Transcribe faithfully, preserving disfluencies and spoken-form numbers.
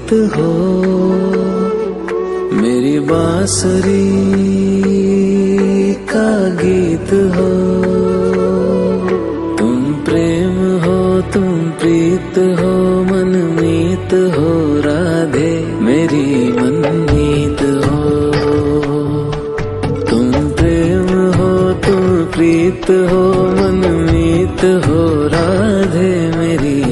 प्रीत हो, मेरी बांसुरी का गीत हो। तुम प्रेम हो, तुम प्रीत हो, मनमीत हो राधे मेरी मनमीत हो। तुम प्रेम हो, तुम प्रीत हो, मनमीत हो राधे मेरी